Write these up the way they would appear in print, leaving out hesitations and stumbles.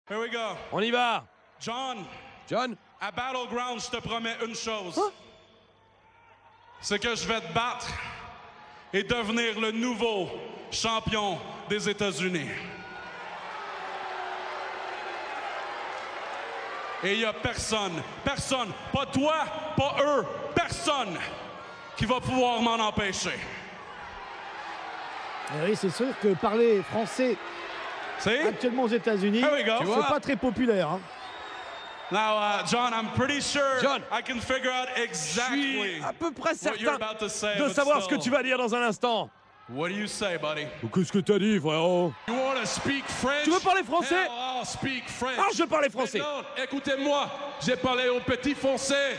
Here we go. On y va. John, À Battleground, je te promets une chose. Hein? C'est que je vais te battre et devenir le nouveau champion des États-Unis. Et il n'y a personne, pas toi, pas eux, personne qui va pouvoir m'en empêcher. Et oui, c'est sûr que parler français See? actuellement aux États-Unis, Here we go. c'est pas très populaire. Hein. Now, John, I'm pretty sure John. I can figure out Je exactly suis à peu près what you're certain about to say. de but savoir ce still, que tu vas dire dans un instant. What do you say, buddy? Qu'est-ce que t'as dit, frérot? You want to speak French? Tu veux parler français? Hell, I'll speak French. Ah, je parlais français. Non, écoutez-moi, j'ai parlé au petit français.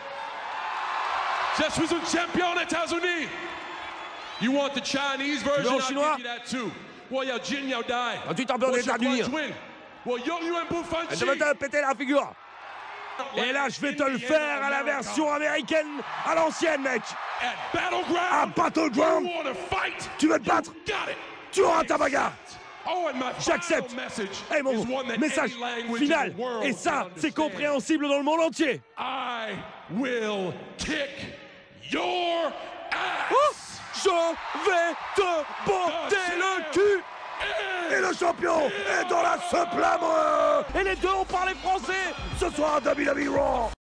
Je suis un champion des États-Unis. You want the Chinese version? en I'll chinois? give you that too. Well, y'a Jin Yao Dai. Ah, tu t'en veux des États-Unis. Well, yo, you and Buffon. Je vais te péter la figure. Et là, je vais te le faire à la version américaine, à l'ancienne, mec. At Battleground. À Battleground. You want to fight? Tu veux te battre? Got it. Tu auras ta bagarre. Oh, and my J'accepte. final message Hey, mon is one that message any language final. in the world Et ça, can c'est understand. compréhensible dans le monde entier. I will kick your ass. Oh, je vais te botter le cul. Et le champion est dans la sublime. Et les deux ont parlé français. Ce soir à WWE Raw.